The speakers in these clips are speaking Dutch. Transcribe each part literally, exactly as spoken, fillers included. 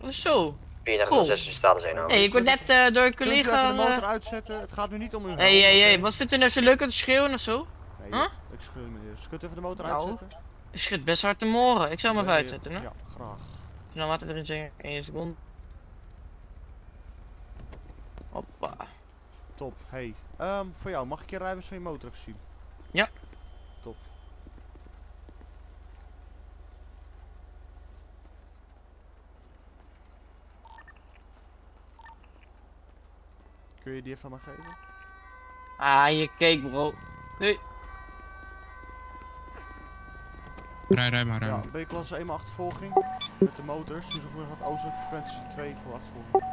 Zo. vierennegentig staat er zijn nou. Hé, ik word net uh, door een Kunt u even collega... de motor uitzetten? Het gaat nu niet om uw helm. Hé, hé, hé, oké? wat vindt u nou zo leuk om te schreeuwen of zo? Nee, Huh? ik schreeuw meneer. Dus kunt u even de motor Nou, uitzetten? je schudt best hard de moren. Ik zal hem even Nee, uitzetten, hè? Ja, graag. Nou, laten we erin zeggen. één seconde. Hoppa. Top. Hey, um, voor jou, mag ik je rijbewijs van je motor even zien? Ja. Top. Kun je die even aan me geven? Ah, je keek bro. Nee. Rij, rij maar, rij Ja, maar. B-klasse eenmaal achtervolging met de motors. Dus ook gaat oostelijke frequentie twee voor achtervolging.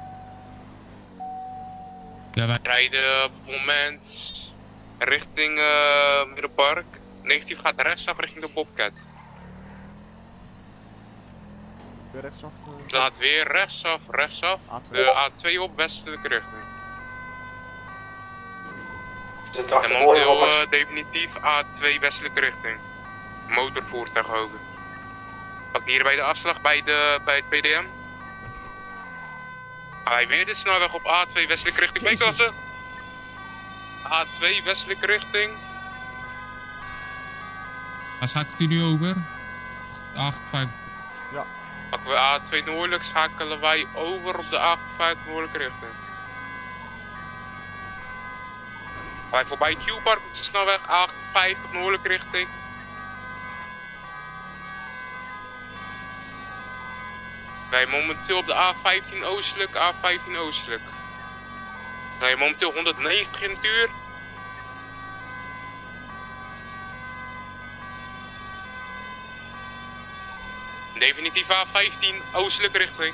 Ja, wij... Rijden op het moment richting uh, Middelpark. Negatief gaat rechtsaf richting de Bobcat. Weer rechtsaf. Uh, Laat weer rechtsaf, rechtsaf. A twee. De A twee op westelijke richting. Zit En momenteel uh, definitief A twee westelijke richting. Motorvoertuig over. Pak hier bij de afslag bij, de, bij het P D M. Hij weer de snelweg op A twee westelijke richting. B-klasse. A twee westelijke richting. Waar schakelt u nu over? acht vijf. Pakken we A twee noordelijk, schakelen wij over op de A vijf noordelijke richting. Wij voorbij Q-park op de snelweg A vijftig noordelijke richting. Wij momenteel op de A vijftien oostelijk, A vijftien oostelijk. Wij momenteel honderdnegentig in het uur. Definitief A vijftien oostelijke richting.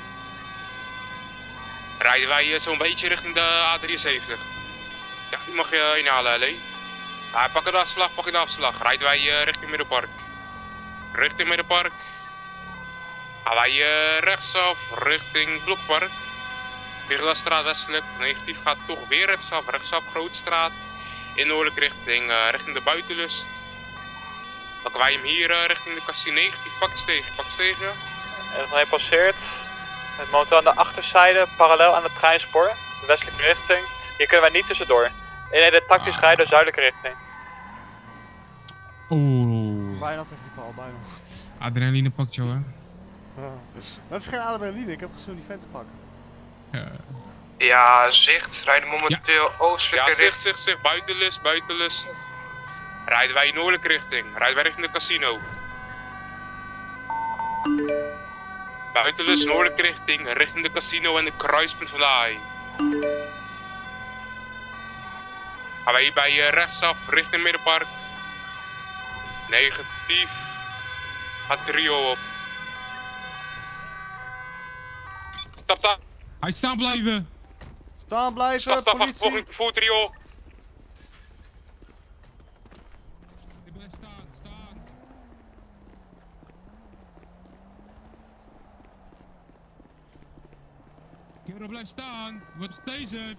Rijden wij zo'n beetje richting de A drieënzeventig. Ja, die mag je inhalen, L A. Ja, pak de afslag, pak de afslag. Rijden wij uh, richting Middelpark. Richting Middelpark. Gaan wij uh, rechtsaf richting Blokpark. Vierlastraat westelijk. Negatief gaat toch weer rechtsaf. Rechtsaf Grootstraat. In noordelijke richting, uh, richting de buitenlust. Pakken wij hem hier uh, richting de Casino negatief. Pak stegen, pak stegen. En van hij passeert. Met motor aan de achterzijde, parallel aan het treinspoor. De westelijke richting. Hier kunnen wij niet tussendoor. Eenheden tactisch rijden, zuidelijke richting. Oeh. Bijna tegen die paal, bijna. Adrenaline pakt jou, hè? Dat is geen adrenaline, ik heb gezien die vent te pakken. Ja. Ja, zicht. Rijden momenteel oostelijke Ja, richting. zicht, zicht, zicht. Buitenlust, buitenlust. Rijden wij in noordelijke richting. Rijden wij richting de casino. Buitenlust, noordelijke richting. Richting de casino en de kruispunt van de A één. Gaan wij hierbij uh, rechtsaf richting Middelpark. Negatief. Gaat trio op. Stap, stap. Hij staan blijven! Staan blijven, Stap, stap. politie! Volgende voor trio. Hij blijft staan, staan! Kerel blijft staan! Wat is deze?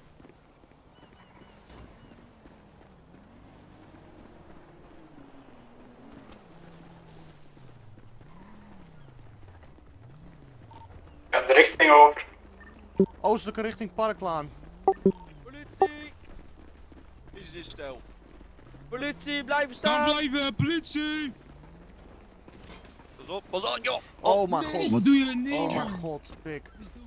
Ja, de richting over. Oostelijke richting Parklaan. Politie! Is dit stil? Politie, blijven Staan staan! blijven, politie! Pas op, pas aan joh! Oh mijn god. Wat doe je? Nee, Oh mijn man. god, pik.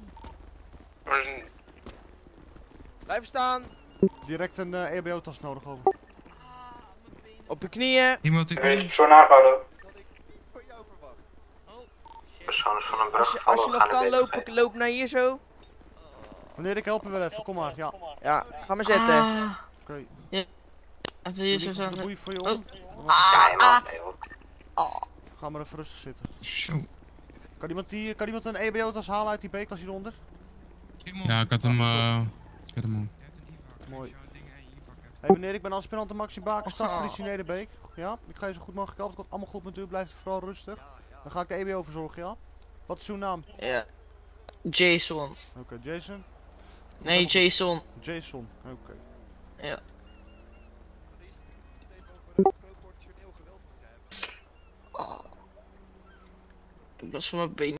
Blijven staan! Direct een uh, E B O-tas nodig over. Op je knieën! Iemand ik... persoon aangehouden. Van jou verwacht. Persoon is van een Als je, als je nog kan lopen, loop naar hier zo. Meneer, ik help u wel even, kom maar. Ja, oké. Ja, ga maar zitten. Okay. Laten we hier zo staan. Boei voor je om. Ah, ah. Ga maar even rustig zitten. Zo. Kan iemand, die, kan iemand een E B O-tas halen uit die B-klas hieronder? Ja, ik had hem, eh... ik had hem al. Mooi. Hey meneer, ik ben aspirant Maxi Baker, stadspolitie Nederbeek. Ja, ik ga je zo goed mogelijk helpen. Het komt allemaal goed met u, blijf vooral rustig. Dan ga ik de E B O verzorgen, ja? Wat is uw naam? Ja. Jason. Oké, okay, Jason? Nee, Jason. Jason, oké. Okay. Ja. Oh. Ik was van mijn been.